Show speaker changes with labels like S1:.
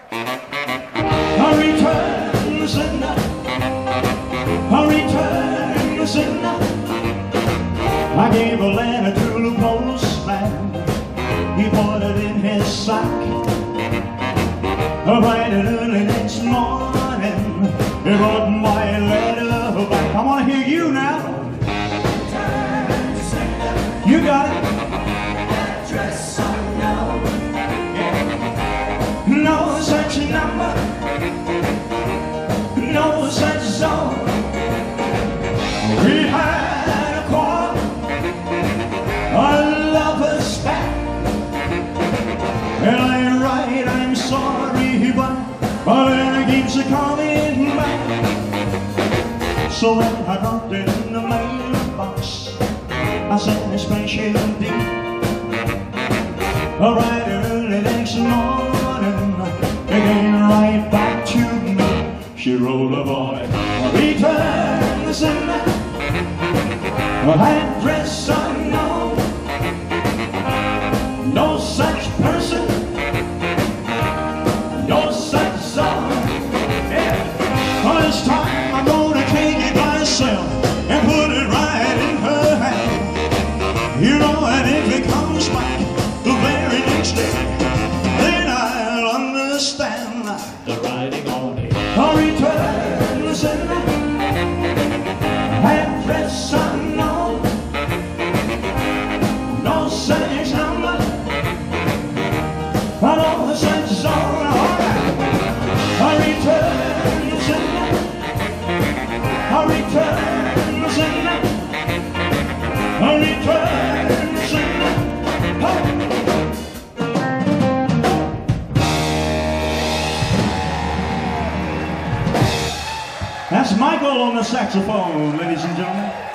S1: I return the sender. I return the sender. I gave a letter to the postman. He put it in his sack. Bright and early next morning, he wrote my letter back. I want to hear you now. You got it. Address unknown. Yeah. No such number. No such zone. We had a quarrel. A lover's spat. And I write, I'm sorry, but it keeps coming back. So when I dropped it in the mailbox, I sent a special deed. Right early next morning, it came right back to me. She wrote a boy, return the sender, address unknown. No such person, no such song. Yeah. This time I'm gonna take it myself and put it right in her hand. You know that if it comes back the very next day, then I'll understand the writing on it. I'll return the sender, address unknown. No such number. I know the sense is all right. I return the sender. I return the sender. I return the sender. That's Michael on the saxophone, ladies and gentlemen.